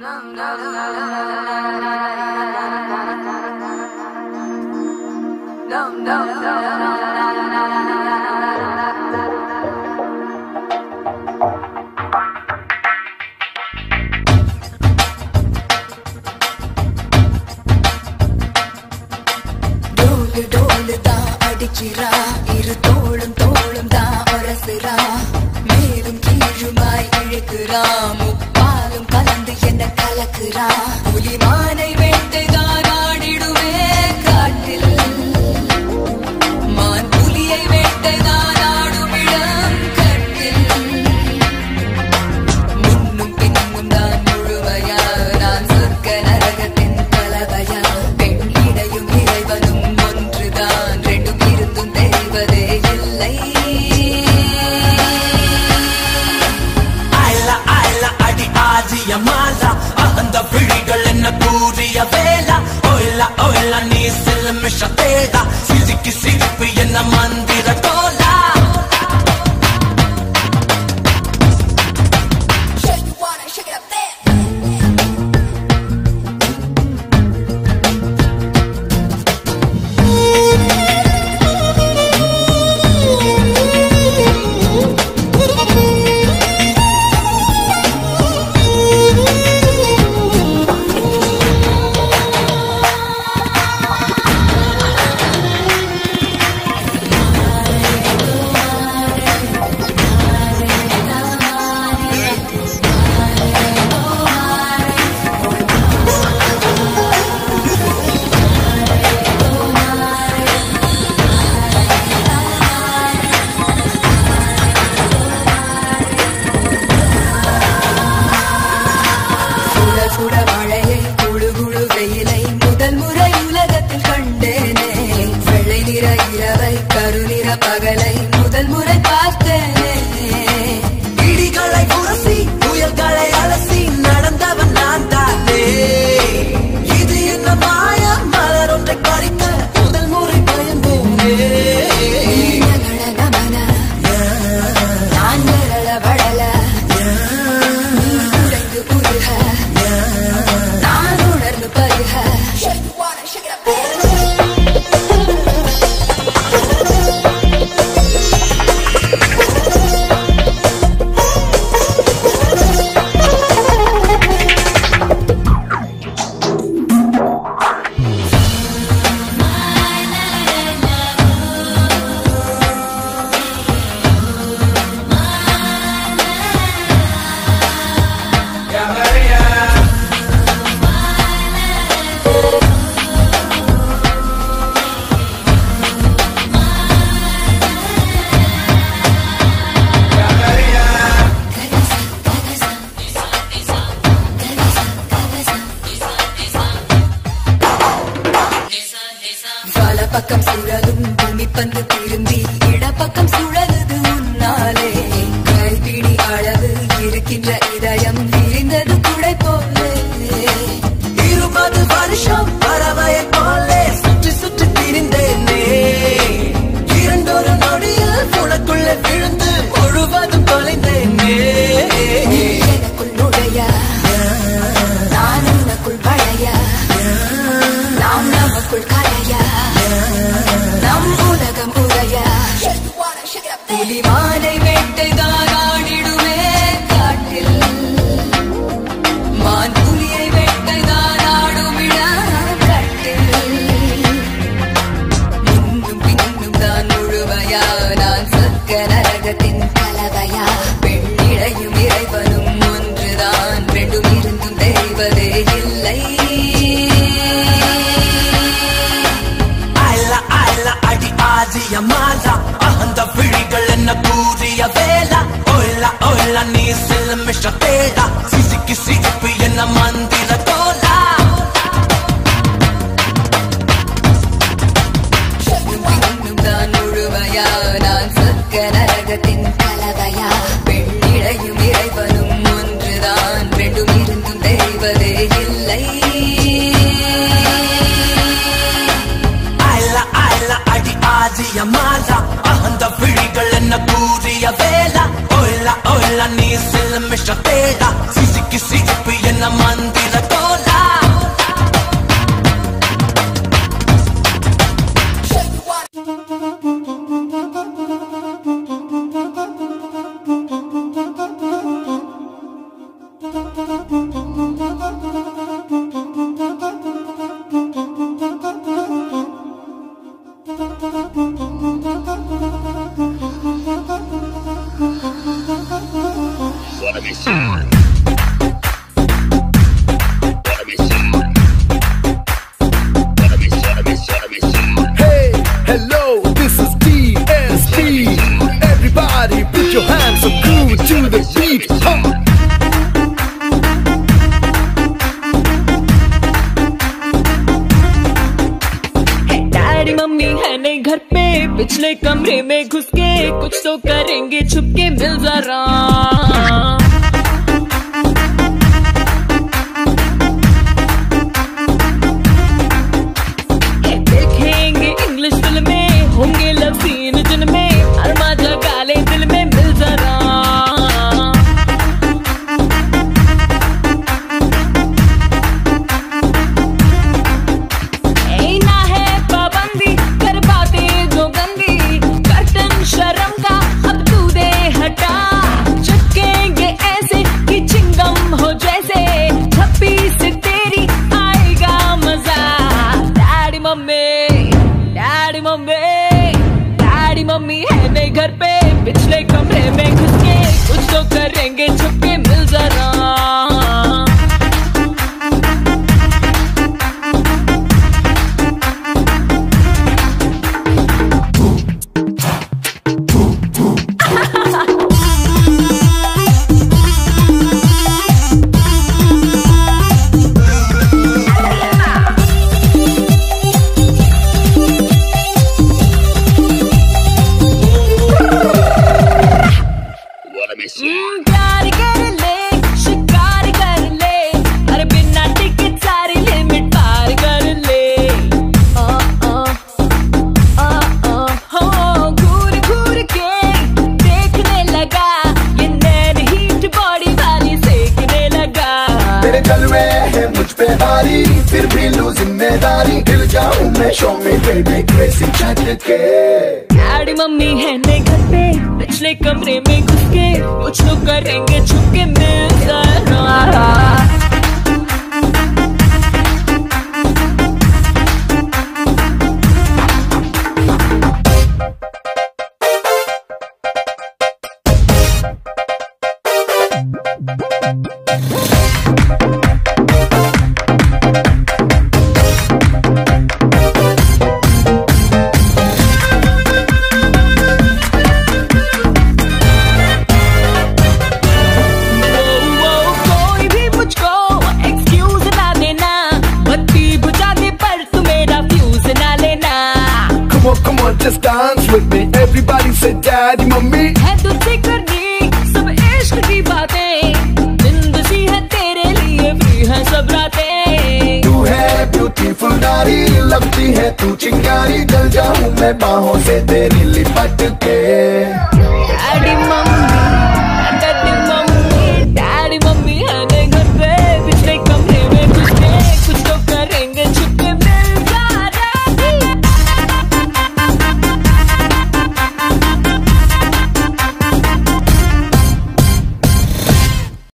இரு தோளும் தோளும் தான் ஒரசுரா மேலும் கீழுமாய் இழுக்கிறா முப்பாலும் கலந்து என்ன கலக்குறா புலிமானை வேட்டைதான் ஆடிடுவே காட்டில் மான் புலியை வேட்டைதான் ஆடும் இடம் கட்டில் முன்னும் பின்னும் தான் முழுமையா நான் சொர்க்க நரகத்தின் கலவையா பெண் இடையும் இறைவனும் ஒன்றுதான் ரெண்டும் இருந்தும் தெரிவதே இல்லை அடி ஆதிய மாலா அந்த விழிகள் என்ன கூறிய வேலா ஒயிலா ஒயிலா நீ சிலமிஷ தேடா சிரிக்கு சிரிப்பு என்ன மந்திர கோலா பகலை முதல் முறை பார்த்தேனே இடிகளை உரசி புயல்களை அலசி நடந்தவன் நான் தானே இது என்ன மாயம் மலர் ஒன்றை பறிக்க முதல் முறை பயந்தேனே நான் விரல வடல உடைந்து உருக நான் உணர்ந்து பருக பக்கம் சுழலும் பூமி பந்து திரும்பி இடப்பக்கம் சுழலுது உன்னாலே கைப்பிடி அளவு இருக்கின்ற இதயம் விரிந்தது குடை போலே 20 வருஷம் பறவையை போலே சுற்றி சுற்றி திரிந்தேனே இரண்டொரு நொடியில் உனக்குள்ளே விழுந்து முழுவதும் தொலைந்தேனே எனக்குள் நுழைய நான் உனக்குள் வளைய நாம் நமக்குள் கலைய நம் உலகம் உரைய புலிமானை வேட்டைதான் ஆடிடுவே காட்டில் மான் புலியை வேட்டைதான் ஆடும் இடம் கட்டில் முன்னும் பின்னும் தான் முழுமையா நான் சொர்க்க நரகத்தின் கலவையா பெண்ணிடையும் இறைவனும் ஒன்றுதான் ரெண்டும் இருந்தும் தெரிவதே இல்லை அடி ஆதிய மாலா அந்த விழிகள் என்ன கூறிய வேலா ஒயிலா ஒயிலா நீ சிலமிஷ தேடா சிரிக்கு சிரிப்பு என்ன மந்திர கோலா இன்னும் தான் முழுமையா நான் சொர்க்க நரகத்தின் கலவையா பெண்ணிடையும் இறைவனும் ஒன்றுதான் ரெண்டும் இருந்தும் தெரிவதே இல்லை அடி ஆதிய மாலா அந்த விழிகள் என்ன கூறிய வேலா ஒயிலா ஒயிலா நீ சிலமிஷ தேடா சிரிக்கு சிரிப்பு என்ன மந்திர पिछले कमरे में घुस के कुछ तो करेंगे छुपके, मिल जरा। देखेंगे इंग्लिश फिल्में, होंगे लव सीन जिनमें अरमा जगा ले दिल में, मिल जरा। डैडी मम्मी है नहीं घर पे, पिछले कमरे में घुस के कुछ तो करेंगे छुपके, मिल जरा। प्यार कर ले, शिकार कर ले, अरे बिना टिकट सारी लिमिट पार कर ले। हो घूर घूर के देखने लगा, ये नैन हीट बॉडी वाली सेकने लगा। तेरे जलवे है मुझ पे भारी, फिर भी लूं जिम्मेदारी, हिल जाऊं मैं शो में बेबी क्रेजी झटके। डैडी मम्मी है नहीं घर पे, पिछले कमरे में घुस के कुछ तो करेंगे छुपके, मिल जरा। Come on, just dance with me. Everybody say daddy, mommy. है तुझसे करनी सब इश्क की बातें, जिंदगी है तेरे लिए फ्री है सब रातें। तू है ब्यूटीफुल नारी, लगती है तू चिंगारी, जल जाऊं मैं बाहों से तेरी लिपट के। Daddy mummy